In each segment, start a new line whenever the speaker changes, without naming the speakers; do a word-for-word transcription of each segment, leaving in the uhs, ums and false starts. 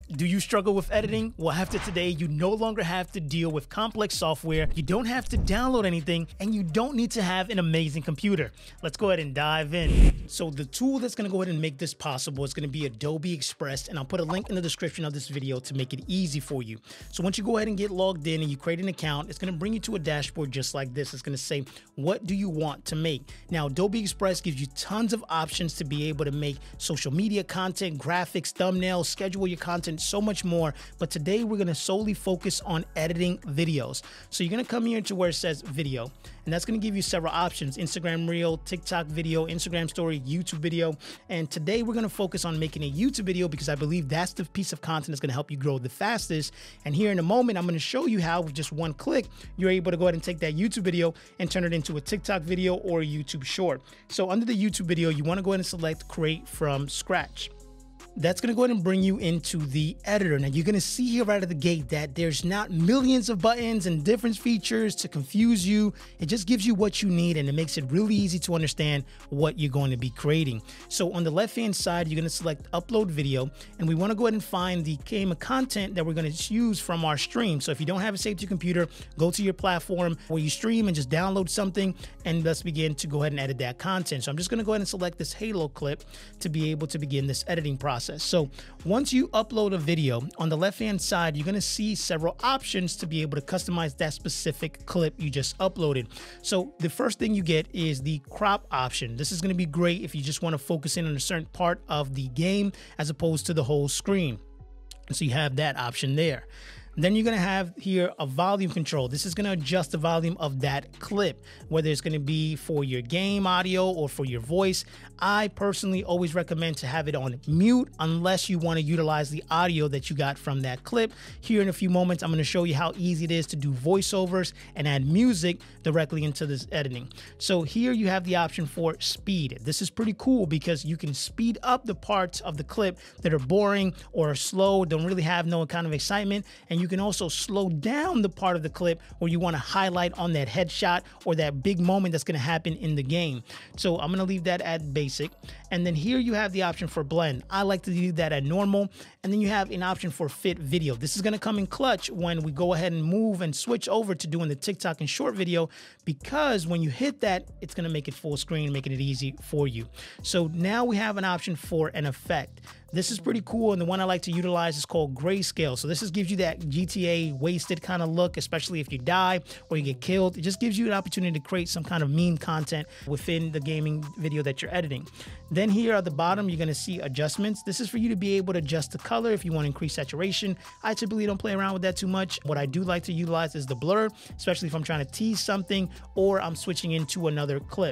Do you struggle with editing? Well, after today, you no longer have to deal with complex software, you don't have to download anything, and you don't need to have an amazing computer. Let's go ahead and dive in. So the tool that's gonna go ahead and make this possible is gonna be Adobe Express, and I'll put a link in the description of this video to make it easy for you. So once you go ahead and get logged in and you create an account, it's gonna bring you to a dashboard just like this. It's gonna say, what do you want to make? Now, Adobe Express gives you tons of options to be able to make social media content, graphics, thumbnails, schedule your content, so much more. But today we're going to solely focus on editing videos. So you're going to come here to where it says video, and that's going to give you several options: Instagram Reel, TikTok video, Instagram Story, YouTube video. And today we're going to focus on making a YouTube video because I believe that's the piece of content that's going to help you grow the fastest. And here in a moment, I'm going to show you how with just one click, you're able to go ahead and take that YouTube video and turn it into a TikTok video or a YouTube short. So under the YouTube video, you want to go ahead and select create from scratch. That's going to go ahead and bring you into the editor. Now you're going to see here right out of the gate that there's not millions of buttons and different features to confuse you. It just gives you what you need, and it makes it really easy to understand what you're going to be creating. So on the left hand side, you're going to select upload video, and we want to go ahead and find the Ecamm of content that we're going to use from our stream. So if you don't have it saved to your computer, go to your platform where you stream and just download something, and let's begin to go ahead and edit that content. So I'm just going to go ahead and select this Halo clip to be able to begin this editing process. So once you upload a video, on the left hand side, you're going to see several options to be able to customize that specific clip you just uploaded. So the first thing you get is the crop option. This is going to be great if you just want to focus in on a certain part of the game as opposed to the whole screen. So you have that option there. Then you're going to have here a volume control. This is going to adjust the volume of that clip, whether it's going to be for your game audio or for your voice. I personally always recommend to have it on mute unless you want to utilize the audio that you got from that clip. Here in a few moments, I'm going to show you how easy it is to do voiceovers and add music directly into this editing. So here you have the option for speed. This is pretty cool because you can speed up the parts of the clip that are boring or slow, don't really have no kind of excitement, and you You can also slow down the part of the clip where you want to highlight on that headshot or that big moment that's going to happen in the game. So I'm going to leave that at basic. And then here you have the option for blend. I like to leave that at normal. And then you have an option for fit video. This is going to come in clutch when we go ahead and move and switch over to doing the TikTok and short video, because when you hit that, it's going to make it full screen, making it easy for you. So now we have an option for an effect. This is pretty cool, and the one I like to utilize is called grayscale. So this is, gives you that G T A wasted kind of look, especially if you die or you get killed. It just gives you an opportunity to create some kind of meme content within the gaming video that you're editing. Then here at the bottom, you're going to see adjustments. This is for you to be able to adjust the color if you want to increase saturation. I typically don't play around with that too much. What I do like to utilize is the blur, especially if I'm trying to tease something or I'm switching into another clip.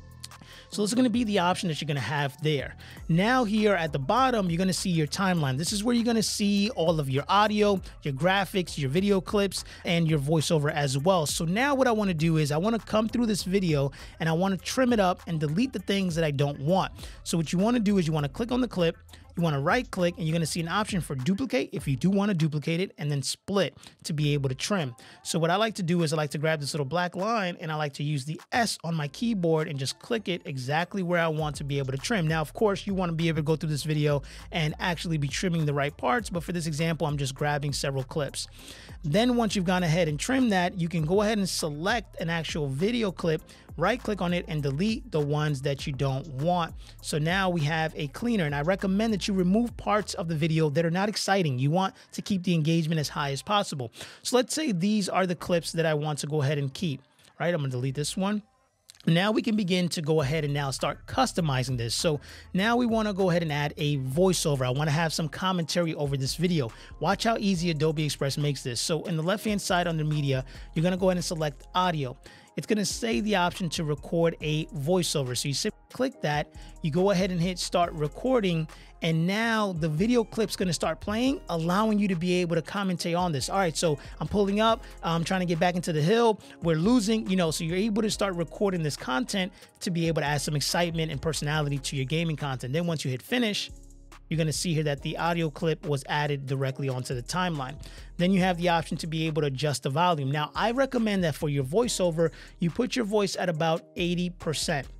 So this is going to be the option that you're going to have there. Now here at the bottom, you're going to see your timeline. This is where you're going to see all of your audio, your graphics, your video clips, and your voiceover as well. So now what I want to do is I want to come through this video and I want to trim it up and delete the things that I don't want. So what you want to do is you want to click on the clip. You want to right click and you're going to see an option for duplicate if you do want to duplicate it, and then split to be able to trim. So what I like to do is I like to grab this little black line and I like to use the S on my keyboard and just click it exactly where I want to be able to trim. Now, of course, you want to be able to go through this video and actually be trimming the right parts, but for this example, I'm just grabbing several clips. Then once you've gone ahead and trimmed that, you can go ahead and select an actual video clip, right click on it and delete the ones that you don't want. So now we have a cleaner, and I recommend that you remove parts of the video that are not exciting. You want to keep the engagement as high as possible. So let's say these are the clips that I want to go ahead and keep, right? I'm gonna delete this one. Now we can begin to go ahead and now start customizing this. So now we want to go ahead and add a voiceover. I want to have some commentary over this video. Watch how easy Adobe Express makes this. So in the left hand side under media, you're going to go ahead and select audio. It's going to say the option to record a voiceover. So you simply click that, you go ahead and hit start recording, and now the video clip's going to start playing, allowing you to be able to commentate on this. All right, so I'm pulling up, I'm trying to get back into the hill, we're losing, you know, so you're able to start recording this content to be able to add some excitement and personality to your gaming content. Then once you hit finish, you're going to see here that the audio clip was added directly onto the timeline. Then you have the option to be able to adjust the volume. Now, I recommend that for your voiceover, you put your voice at about eighty percent.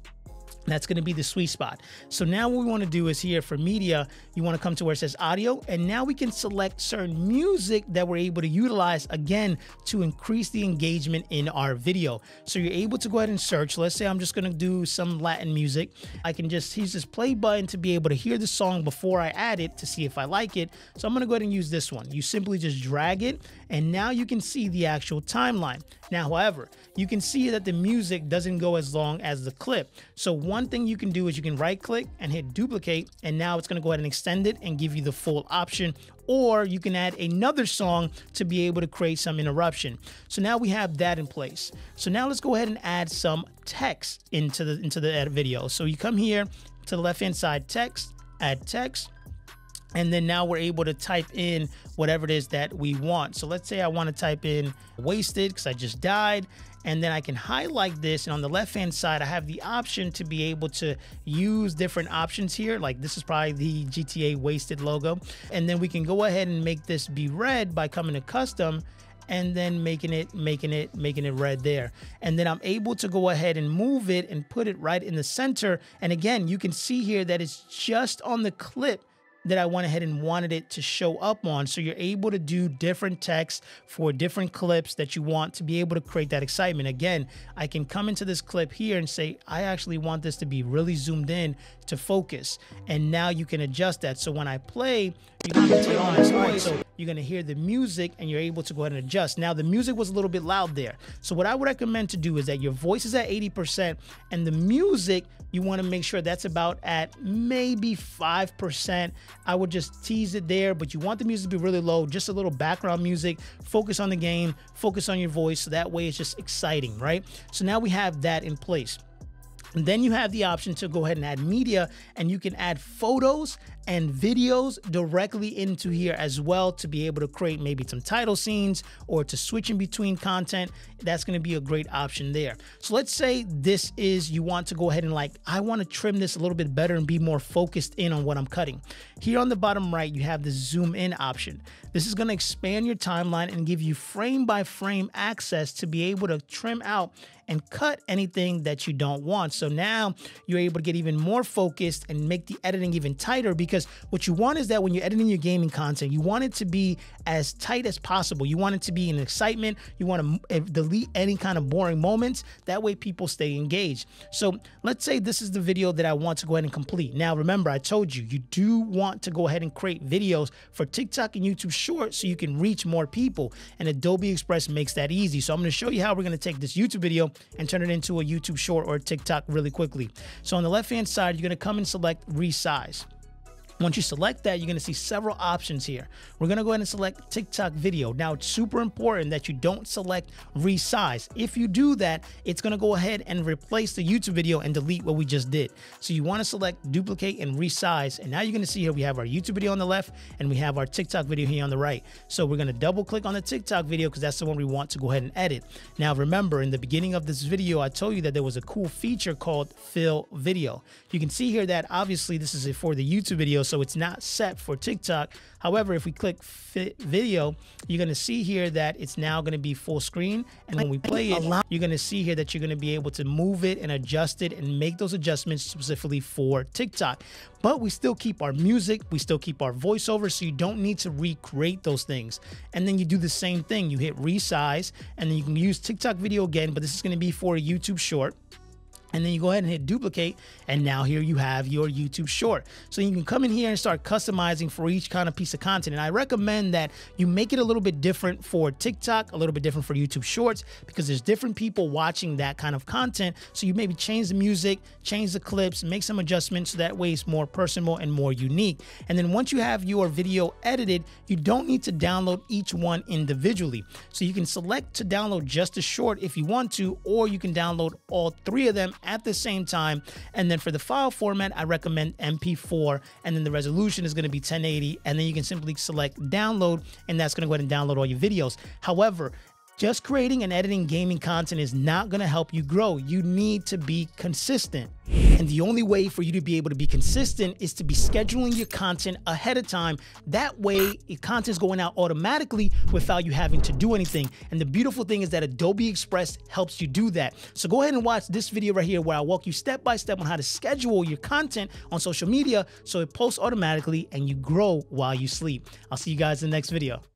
That's going to be the sweet spot. So now what we want to do is here for media, you want to come to where it says audio, and now we can select certain music that we're able to utilize again to increase the engagement in our video. So you're able to go ahead and search. Let's say I'm just going to do some Latin music. I can just use this play button to be able to hear the song before I add it to see if I like it. So I'm going to go ahead and use this one. You simply just drag it, and now you can see the actual timeline. Now, however, you can see that the music doesn't go as long as the clip. So one thing you can do is you can right click and hit duplicate, and now it's going to go ahead and extend it and give you the full option. Or you can add another song to be able to create some interruption. So now we have that in place. So now let's go ahead and add some text into the into the video. So you come here to the left hand side, text, add text. And then now we're able to type in whatever it is that we want. So let's say I want to type in wasted because I just died. And then I can highlight this. And on the left-hand side, I have the option to be able to use different options here. Like this is probably the G T A wasted logo. And then we can go ahead and make this be red by coming to custom and then making it, making it, making it red there. And then I'm able to go ahead and move it and put it right in the center. And again, you can see here that it's just on the clip that I went ahead and wanted it to show up on. So you're able to do different text for different clips that you want to be able to create that excitement. Again, I can come into this clip here and say, I actually want this to be really zoomed in to focus. And now you can adjust that. So when I play, you can take on this voice. So you're gonna hear the music and you're able to go ahead and adjust. Now the music was a little bit loud there. So what I would recommend to do is that your voice is at eighty percent and the music, you wanna make sure that's about at maybe five percent. I would just tease it there, but you want the music to be really low, just a little background music, focus on the game, focus on your voice. So that way it's just exciting, right? So now we have that in place. And then you have the option to go ahead and add media, and you can add photos and videos directly into here as well to be able to create maybe some title scenes or to switch in between content. That's going to be a great option there. So let's say this is, you want to go ahead and like, I want to trim this a little bit better and be more focused in on what I'm cutting. Here on the bottom right, you have the zoom in option. This is going to expand your timeline and give you frame by frame access to be able to trim out and cut anything that you don't want. So now you're able to get even more focused and make the editing even tighter, because what you want is that when you're editing your gaming content, you want it to be as tight as possible. You want it to be an excitement. You want to delete any kind of boring moments. That way people stay engaged. So let's say this is the video that I want to go ahead and complete. Now, remember, I told you, you do want to go ahead and create videos for TikTok and YouTube Shorts so you can reach more people. And Adobe Express makes that easy. So I'm going to show you how we're going to take this YouTube video and turn it into a YouTube Short or a TikTok really quickly. So on the left-hand side, you're going to come and select resize. Once you select that, you're going to see several options here. We're going to go ahead and select TikTok video. Now, it's super important that you don't select resize. If you do that, it's going to go ahead and replace the YouTube video and delete what we just did. So you want to select duplicate and resize. And now you're going to see here we have our YouTube video on the left and we have our TikTok video here on the right. So we're going to double click on the TikTok video because that's the one we want to go ahead and edit. Now, remember, in the beginning of this video, I told you that there was a cool feature called fill video. You can see here that obviously this is for the YouTube video, so it's not set for TikTok. However, if we click fit video, you're going to see here that it's now going to be full screen. And when we play it, you're going to see here that you're going to be able to move it and adjust it and make those adjustments specifically for TikTok. But we still keep our music, we still keep our voiceover, so you don't need to recreate those things. And then you do the same thing. You hit resize, and then you can use TikTok video again, but this is going to be for a YouTube Short. And then you go ahead and hit duplicate, and now here you have your YouTube Short. So you can come in here and start customizing for each kind of piece of content. And I recommend that you make it a little bit different for TikTok, a little bit different for YouTube Shorts, because there's different people watching that kind of content. So you maybe change the music, change the clips, make some adjustments so that way it's more personal and more unique. And then once you have your video edited, you don't need to download each one individually. So you can select to download just a short if you want to, or you can download all three of them at the same time. And then for the file format, I recommend M P four, and then the resolution is going to be ten eighty, and then you can simply select download, and that's going to go ahead and download all your videos. However, Just creating and editing gaming content is not going to help you grow. You need to be consistent. And the only way for you to be able to be consistent is to be scheduling your content ahead of time. That way, your content is going out automatically without you having to do anything. And the beautiful thing is that Adobe Express helps you do that. So go ahead and watch this video right here where I walk you step by step on how to schedule your content on social media so it posts automatically and you grow while you sleep. I'll see you guys in the next video.